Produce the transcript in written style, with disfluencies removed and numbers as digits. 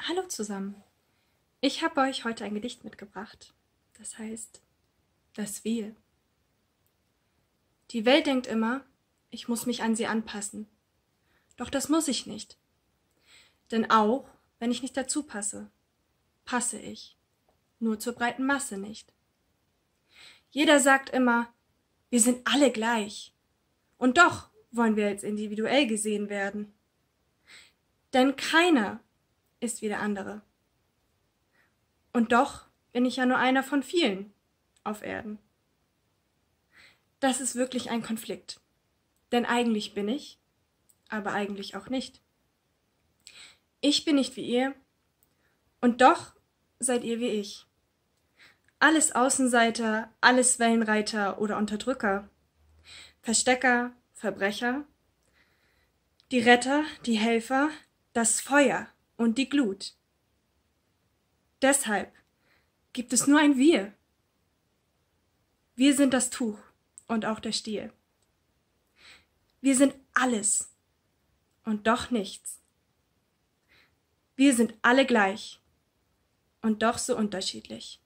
Hallo zusammen. Ich habe euch heute ein Gedicht mitgebracht. Das heißt, das Wir. Die Welt denkt immer, ich muss mich an sie anpassen. Doch das muss ich nicht. Denn auch, wenn ich nicht dazu passe, passe ich. Nur zur breiten Masse nicht. Jeder sagt immer, wir sind alle gleich. Und doch wollen wir als individuell gesehen werden. Denn keiner ist wie der andere. Und doch bin ich ja nur einer von vielen auf Erden. Das ist wirklich ein Konflikt. Denn eigentlich bin ich, aber eigentlich auch nicht. Ich bin nicht wie ihr und doch seid ihr wie ich. Alles Außenseiter, alles Wellenreiter oder Unterdrücker. Verstecker, Verbrecher, die Retter, die Helfer, das Feuer und die Glut. Deshalb gibt es nur ein Wir. Wir sind das Tuch und auch der Stiel. Wir sind alles und doch nichts. Wir sind alle gleich und doch so unterschiedlich.